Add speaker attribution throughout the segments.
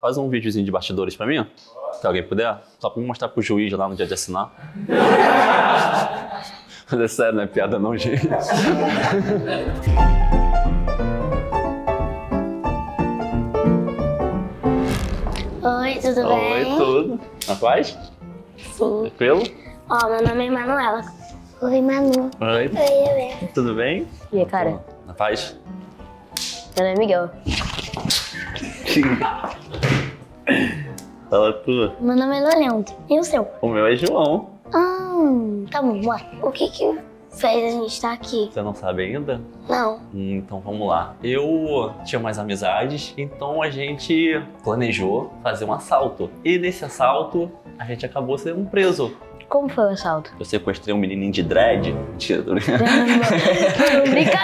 Speaker 1: faz um videozinho de bastidores pra mim, se alguém puder, só pra me mostrar pro juiz lá no dia de assinar. Mas é sério, não é piada não, gente.
Speaker 2: Oi, tudo bem?
Speaker 1: Oi, tudo. Na paz?
Speaker 2: Sim.
Speaker 1: Tranquilo?
Speaker 2: Ó, meu nome é Manuela. Oi, Manu.
Speaker 1: Oi.
Speaker 2: Oi,
Speaker 1: Tudo bem?
Speaker 3: E aí, cara?
Speaker 1: Na paz?
Speaker 3: Meu nome é Miguel.
Speaker 1: Fala tu.
Speaker 2: meu nome é Leandro. E o seu?
Speaker 1: O meu é João.
Speaker 2: Tá bom, bora. O que fez a gente estar aqui?
Speaker 1: Você não sabe ainda?
Speaker 2: Não.
Speaker 1: Então vamos lá. Eu tinha mais amizades, então a gente planejou fazer um assalto. E nesse assalto, a gente acabou sendo preso.
Speaker 3: Como foi o assalto?
Speaker 1: Eu sequestrei um menininho de dread. Mentira, tô brincando.
Speaker 3: Não brinca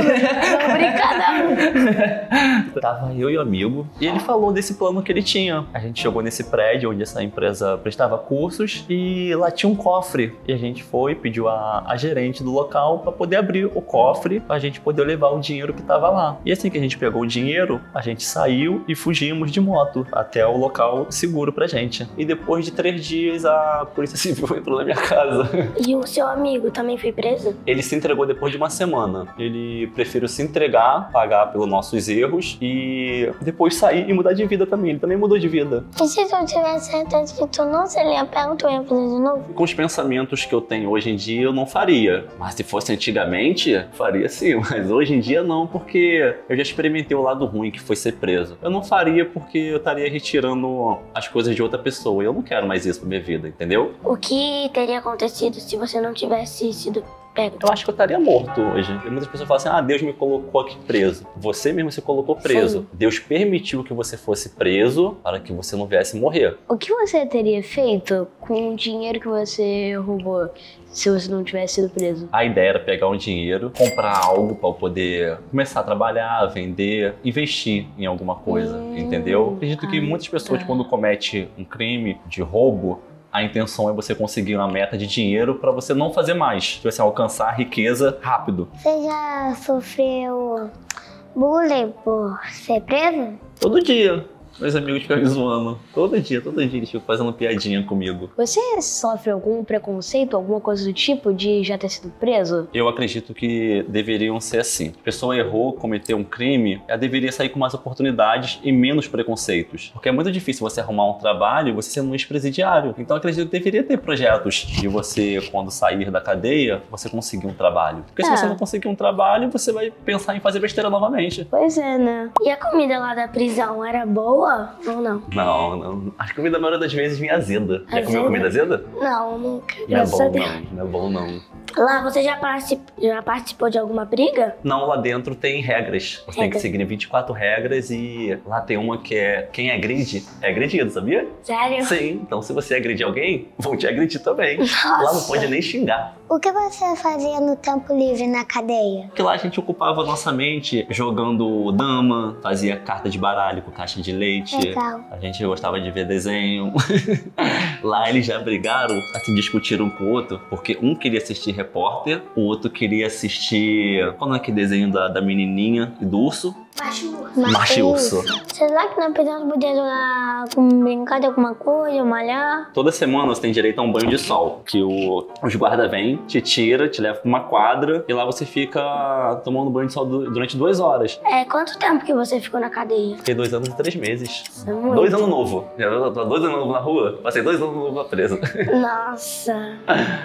Speaker 3: não.
Speaker 1: Tava eu e o amigo, e ele falou desse plano que ele tinha. A gente chegou nesse prédio onde essa empresa prestava cursos, e lá tinha um cofre. E a gente foi, pediu a gerente do local para poder abrir o cofre, pra gente poder levar o dinheiro que tava lá. E assim que a gente pegou o dinheiro, a gente saiu e fugimos de moto até o local seguro pra gente. E depois de 3 dias, a Polícia Civil entrou na minha casa.
Speaker 2: E o seu amigo também foi preso?
Speaker 1: Ele se entregou depois de uma semana. Ele preferiu se entregar, pagar pelos nossos erros e depois sair e mudar de vida também. Ele também mudou de vida.
Speaker 2: E se tu tivesse certeza que tu não seria pego, tu ia fazer de novo?
Speaker 1: Com os pensamentos que eu tenho hoje em dia, eu não faria. Mas se fosse antigamente, faria sim. Mas hoje em dia não, porque eu já experimentei o lado ruim que foi ser preso. Eu não faria porque eu estaria retirando as coisas de outra pessoa. Eu não quero mais isso pra minha vida, entendeu?
Speaker 2: O que teria acontecido se você não tivesse sido pego?
Speaker 1: Eu acho que eu estaria morto hoje. E muitas pessoas falam assim, Deus me colocou aqui preso. Você mesmo se colocou preso.
Speaker 2: Sim.
Speaker 1: Deus permitiu que você fosse preso para que você não viesse morrer.
Speaker 3: O que você teria feito com o dinheiro que você roubou se você não tivesse sido preso?
Speaker 1: A ideia era pegar um dinheiro, comprar algo para eu poder começar a trabalhar, vender, investir em alguma coisa, entendeu? Acredito que muitas pessoas, quando cometem um crime de roubo, a intenção é você conseguir uma meta de dinheiro para você não fazer mais. Tipo assim, alcançar a riqueza rápido.
Speaker 2: Você já sofreu bullying por ser preso?
Speaker 1: Todo dia. Meus amigos ficam me zoando. Todo dia eles ficam fazendo piadinha comigo.
Speaker 3: Você sofre algum preconceito, alguma coisa do tipo de já ter sido preso?
Speaker 1: Eu acredito que deveriam ser assim. A pessoa errou, cometeu um crime, ela deveria sair com mais oportunidades e menos preconceitos. Porque é muito difícil você arrumar um trabalho e você ser um ex-presidiário. Então eu acredito que deveria ter projetos de você, quando sair da cadeia, você conseguir um trabalho. Porque se você não conseguir um trabalho, você vai pensar em fazer besteira novamente.
Speaker 3: Pois é, né?
Speaker 2: E a comida lá da prisão era boa ou não?
Speaker 1: Não. A comida, a maioria das vezes, vinha azeda. Já comeu
Speaker 2: Azeda?
Speaker 1: comida azeda?
Speaker 2: Não, nunca.
Speaker 1: Não é
Speaker 2: Graças a
Speaker 1: bom,
Speaker 2: Deus.
Speaker 1: não. Não é bom, não.
Speaker 2: Lá você já participou de alguma briga?
Speaker 1: Não, lá dentro tem regras. Você tem que seguir 24 regras e lá tem uma que é quem agride é agredido, sabia?
Speaker 2: Sério?
Speaker 1: Sim, então se você agredir alguém, vão te agredir também.
Speaker 2: Nossa.
Speaker 1: Lá não pode nem xingar.
Speaker 2: O que você fazia no tempo livre na cadeia?
Speaker 1: Porque lá a gente ocupava a nossa mente jogando dama, fazia carta de baralho com caixa de leite.
Speaker 2: Legal.
Speaker 1: A gente gostava de ver desenho. Lá eles já brigaram, assim, discutiram um com o outro, porque um queria assistir Repórter, o outro queria assistir... Qual é aquele desenho da menininha e do urso? Macho e Urso.
Speaker 2: Será que na prisão você podia jogar, brincar de alguma coisa, malhar?
Speaker 1: Toda semana você tem direito a um banho de sol, que os guardas vêm, te tira, te leva pra uma quadra e lá você fica tomando banho de sol durante 2 horas.
Speaker 2: Quanto tempo que você ficou na cadeia?
Speaker 1: Fiquei 2 anos e 3 meses.
Speaker 2: É muito.
Speaker 1: 2 anos novo. Eu tô 2 anos novo na rua, passei 2 anos novo preso.
Speaker 2: Nossa.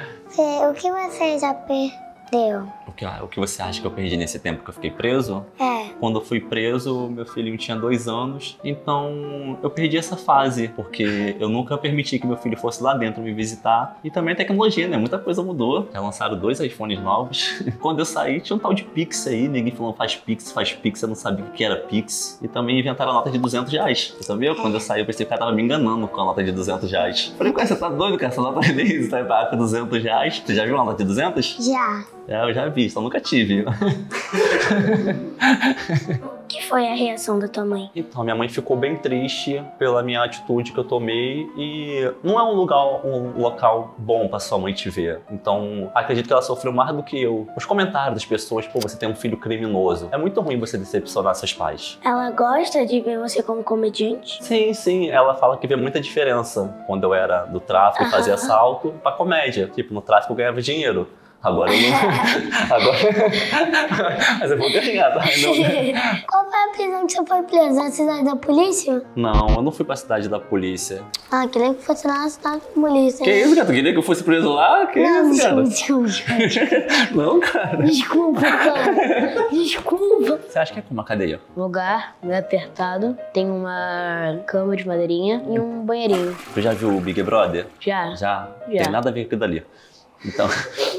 Speaker 2: O que você já perdeu?
Speaker 1: O que você acha que eu perdi nesse tempo que eu fiquei preso? Quando eu fui preso, meu filhinho tinha 2 anos, então eu perdi essa fase, porque eu nunca permiti que meu filho fosse lá dentro me visitar. E também a tecnologia, né? Muita coisa mudou. Já lançaram 2 iPhones novos. Quando eu saí, tinha um tal de Pix aí, ninguém falando faz Pix, eu não sabia o que era Pix. E também inventaram a nota de R$200. Você sabia? Quando eu saí, eu pensei que o cara tava me enganando com a nota de R$200. Falei, você tá doido, cara? Essa nota nem você vai pagar com R$200. Você já viu uma nota de 200?
Speaker 2: Já.
Speaker 1: Eu já vi, só nunca tive.
Speaker 2: que foi a reação da tua mãe?
Speaker 1: Então, minha mãe ficou bem triste pela minha atitude que eu tomei e não é um local bom pra sua mãe te ver. Então, acredito que ela sofreu mais do que eu. Os comentários das pessoas, pô, você tem um filho criminoso. É muito ruim você decepcionar seus pais.
Speaker 2: Ela gosta de ver você como comediante?
Speaker 1: Sim, sim. Ela fala que vê muita diferença quando eu era do tráfico e fazia assalto pra comédia. Tipo, no tráfico eu ganhava dinheiro. Agora eu não... Agora... Mas eu vou ganhar, tá?
Speaker 2: Qual foi a prisão que você foi preso? Na cidade da polícia?
Speaker 1: Não, eu não fui pra cidade da polícia.
Speaker 2: Ah, queria que fosse lá na cidade da polícia.
Speaker 1: Que isso, cara? Tu queria que eu fosse preso lá? Que isso, cara?
Speaker 2: Desculpa.
Speaker 1: Não, cara.
Speaker 2: Desculpa, cara. Desculpa.
Speaker 1: Você acha que é como uma cadeia?
Speaker 3: Lugar bem apertado, tem uma cama de madeirinha e um banheirinho.
Speaker 1: Tu já viu o Big Brother?
Speaker 3: Já.
Speaker 1: Já? Tem nada a ver com aquilo dali. Então...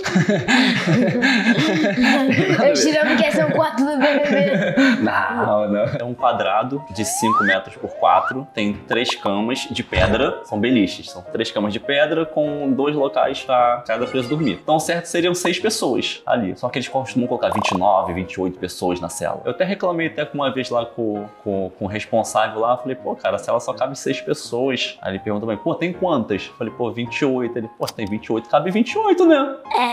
Speaker 3: Eu tirando que esse é o quarto do BBB.
Speaker 1: Não. É um quadrado de 5 metros por 4. Tem 3 camas de pedra. São beliches. São 3 camas de pedra com 2 locais pra cada preso dormir. Então, certo, seriam 6 pessoas ali. Só que eles costumam colocar 29, 28 pessoas na cela. Eu até reclamei com uma vez lá com o responsável lá. Falei, pô, cara, a cela só cabe 6 pessoas. Aí ele perguntou, pô, tem quantas? Falei, pô, 28. Ele, pô, tem 28, cabe 28, né?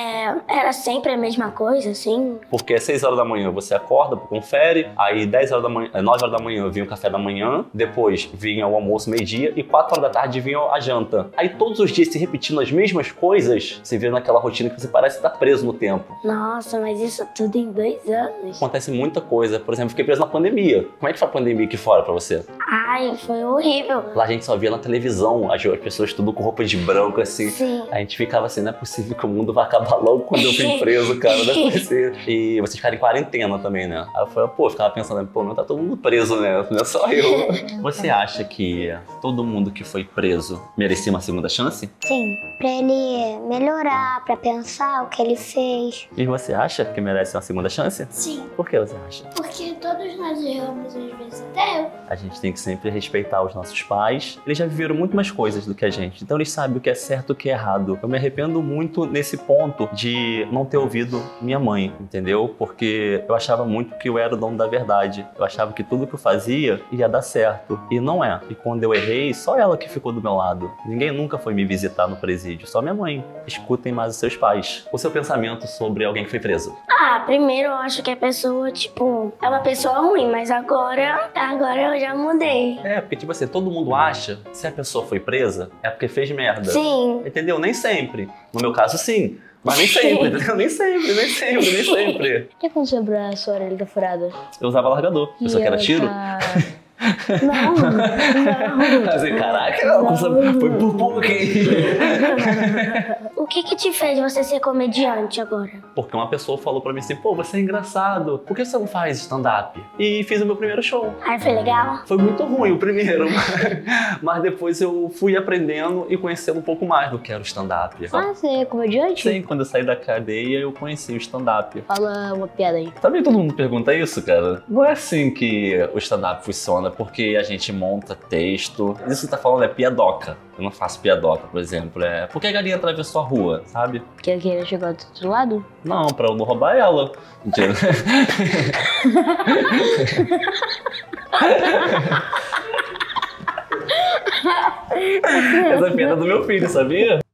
Speaker 2: Era sempre a mesma coisa, assim?
Speaker 1: Porque às 6 horas da manhã você acorda, confere, aí 10 horas da manhã, 9 horas da manhã vinha o café da manhã, depois vinha o almoço meio-dia e 4 horas da tarde vinha a janta. Aí todos os dias se repetindo as mesmas coisas, você vê naquela rotina que você parece estar preso no tempo.
Speaker 2: Nossa, mas isso tudo em 2 anos.
Speaker 1: Acontece muita coisa. Por exemplo, fiquei preso na pandemia. Como é que foi a pandemia aqui fora pra você?
Speaker 2: Ai, foi horrível.
Speaker 1: Lá a gente só via na televisão as pessoas tudo com roupa de branco, assim.
Speaker 2: Sim.
Speaker 1: A gente ficava assim, não é possível que o mundo vai acabar logo quando eu fui preso, cara. Não é possível. E vocês ficaram em quarentena também, né? Aí eu falei, pô, ficava pensando, pô, não tá todo mundo preso, né? Não é só eu. Você acha que todo mundo que foi preso merecia uma segunda chance?
Speaker 2: Sim, pra ele melhorar, pra pensar o que ele fez.
Speaker 1: E você acha que merece uma segunda chance?
Speaker 2: Sim.
Speaker 1: Por que você acha?
Speaker 2: Porque todos nós erramos, às vezes até eu.
Speaker 1: A gente tem que sempre respeitar os nossos pais. Eles já viveram muito mais coisas do que a gente, então eles sabem o que é certo e o que é errado. Eu me arrependo muito nesse ponto de não ter ouvido minha mãe, entendeu? Porque eu achava muito que eu era o dono da verdade. Eu achava que tudo que eu fazia ia dar certo. E não é. E quando eu errei, só ela que ficou do meu lado. Ninguém nunca foi me visitar no presídio, só minha mãe. Escutem mais os seus pais. O seu pensamento sobre alguém que foi preso?
Speaker 2: Primeiro eu acho que a pessoa, tipo, é uma pessoa ruim, mas agora eu já mudei.
Speaker 1: Porque tipo assim, todo mundo acha que se a pessoa foi presa, é porque fez merda.
Speaker 2: Sim.
Speaker 1: Entendeu? Nem sempre. No meu caso, sim. Mas nem sempre, entendeu? Nem sempre.
Speaker 3: O que aconteceu pra sua orelha tá furada?
Speaker 1: Eu usava largador. Eu só que era tiro.
Speaker 2: Não.
Speaker 1: Assim, caraca, foi por pouco.
Speaker 2: O que te fez você ser comediante agora?
Speaker 1: Porque uma pessoa falou pra mim assim, pô, você é engraçado, por que você não faz stand-up? E fiz o meu primeiro show.
Speaker 2: Aí foi legal?
Speaker 1: Foi muito ruim o primeiro, mas depois eu fui aprendendo e conhecendo um pouco mais do que era o stand-up.
Speaker 3: Você é comediante?
Speaker 1: Sim, quando eu saí da cadeia eu conheci o stand-up.
Speaker 3: Fala uma piada aí.
Speaker 1: Também todo mundo pergunta isso, cara. Não é assim que o stand-up funciona, porque a gente monta texto. Isso que você tá falando é piadoca. Eu não faço piadoca, por exemplo. É porque a galinha atravessou a rua, sabe?
Speaker 3: Porque a galinha chegou do outro lado?
Speaker 1: Não, pra eu não roubar ela. Mentira. Essa piada é do meu filho, sabia?